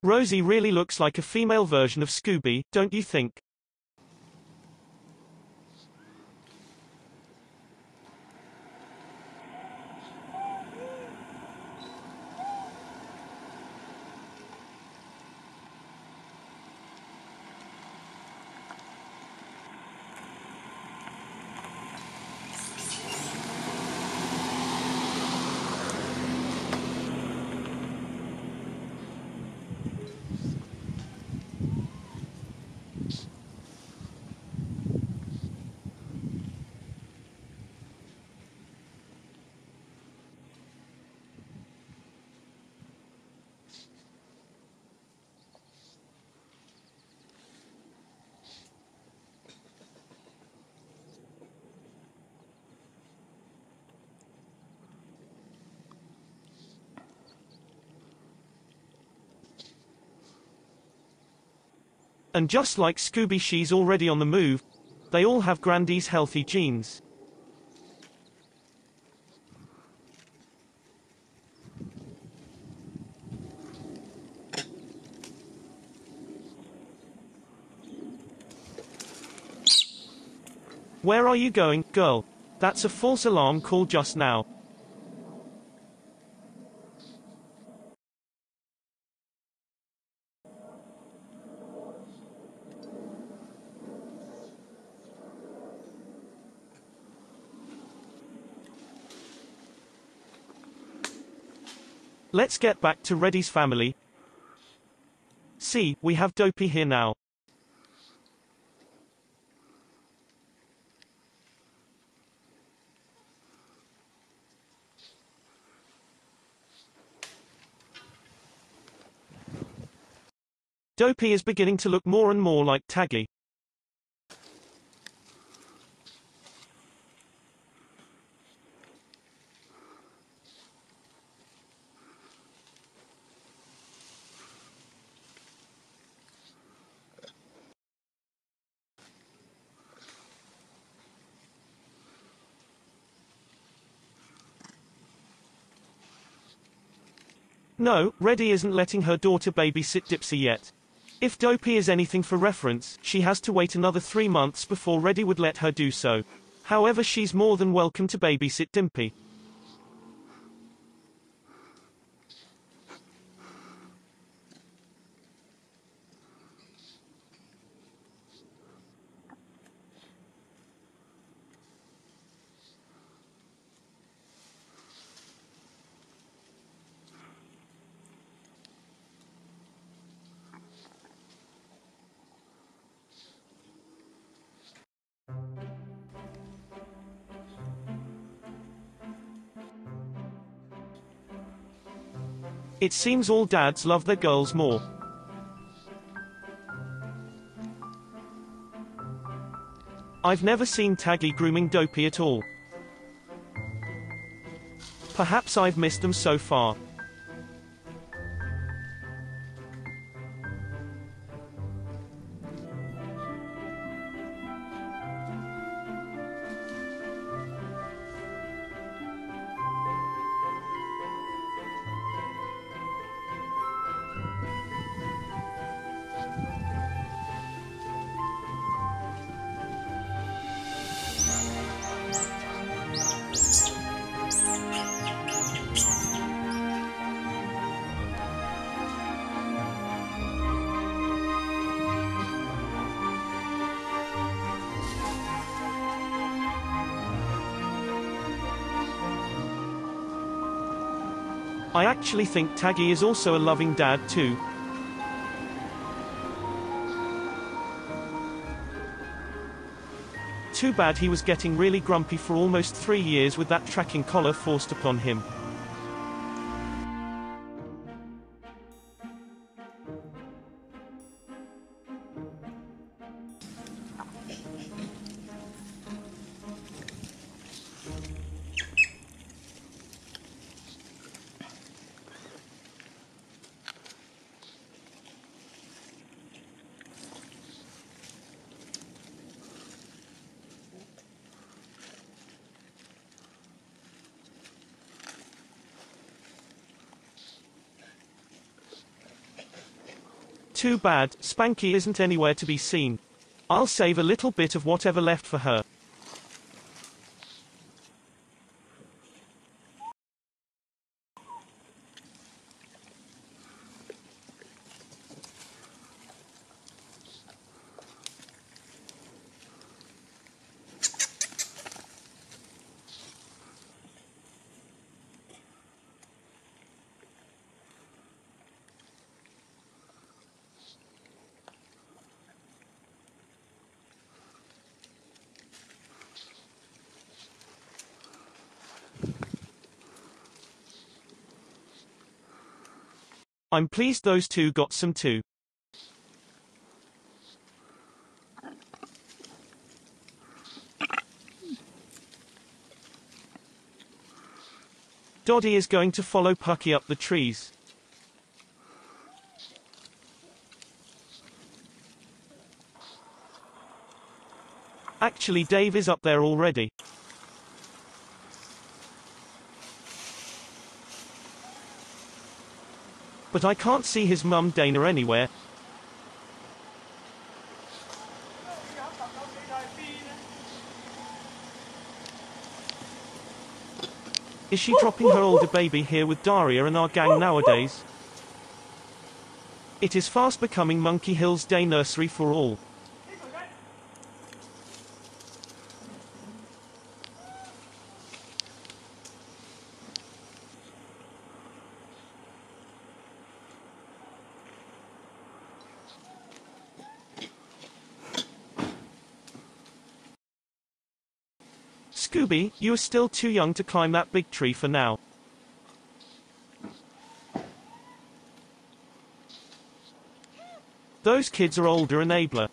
Rosie really looks like a female version of Scooby, don't you think? And just like Scooby, she's already on the move. They all have Grandy's healthy genes. Where are you going, girl? That's a false alarm call just now. Let's get back to Reddy's family. See, we have Dopey here now. Dopey is beginning to look more and more like Taggy. No, Reddy isn't letting her daughter babysit Dipsy yet. If Dopey is anything for reference, she has to wait another 3 months before Reddy would let her do so. However, she's more than welcome to babysit Dimpy. It seems all dads love their girls more. I've never seen Taggy grooming Dopey at all. Perhaps I've missed them so far. I actually think Taggy is also a loving dad too. Too bad he was getting really grumpy for almost 3 years with that tracking collar forced upon him. Too bad, Spanky isn't anywhere to be seen. I'll save a little bit of whatever left for her. I'm pleased those two got some too. Dottie is going to follow Pucky up the trees. Actually, Dave is up there already. But I can't see his mum Dana anywhere. Is she dropping her older baby here with Daria and our gang nowadays? It is fast becoming Monkey Hill's day nursery for all. Scooby, you are still too young to climb that big tree for now. Those kids are older and abler.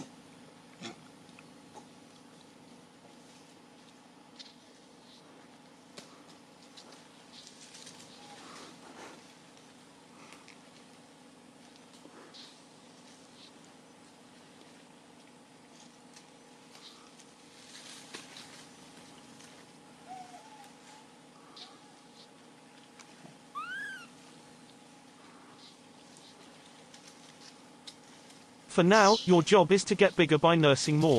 For now, your job is to get bigger by nursing more.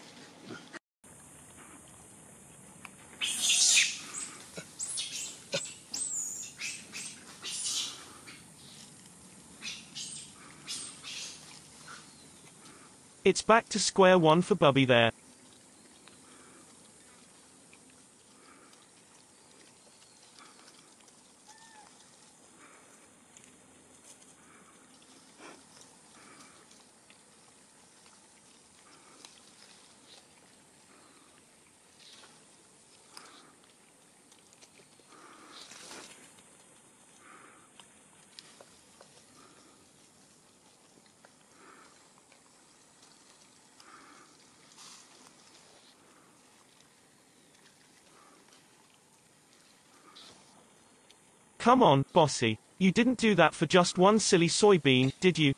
It's back to square one for Bubby there. Come on, Bossy. You didn't do that for just one silly soybean, did you?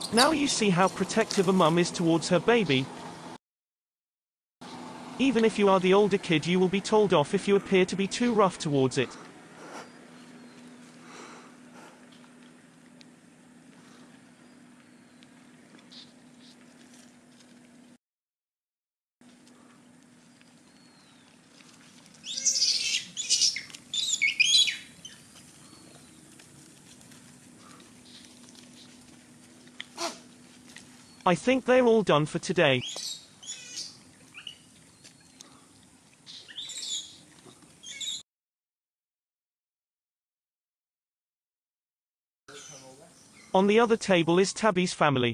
Now you see how protective a mum is towards her baby. Even if you are the older kid, you will be told off if you appear to be too rough towards it. I think they're all done for today. On the other table is Tabby's family.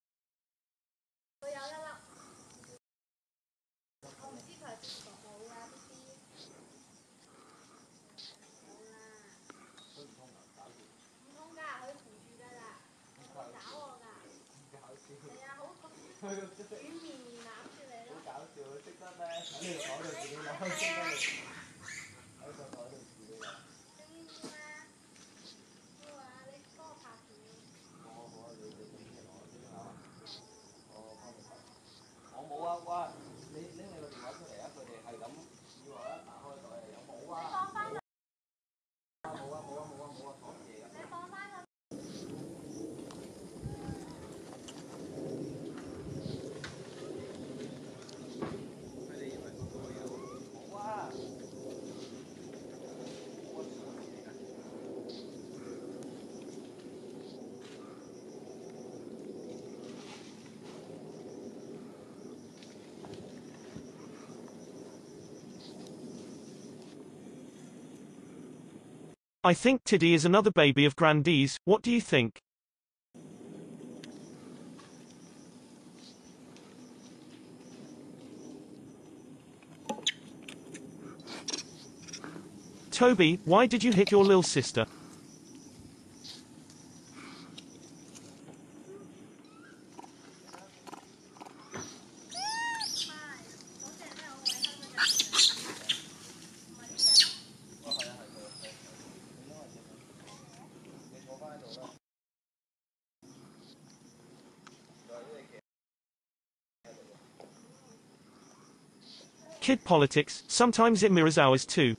I think Tiddy is another baby of Grandee's. What do you think? Toby, why did you hit your little sister? Kid politics, sometimes it mirrors ours too.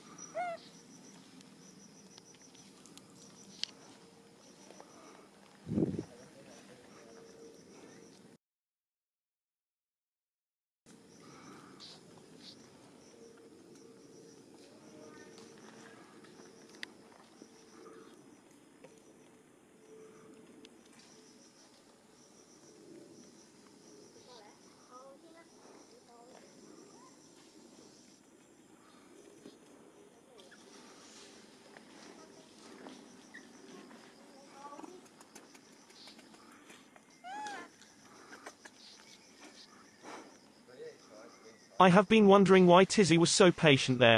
I have been wondering why Tizzy was so patient there.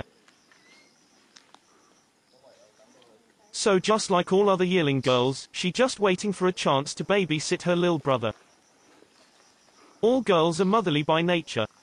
So just like all other yearling girls, she just waiting for a chance to babysit her little brother. All girls are motherly by nature.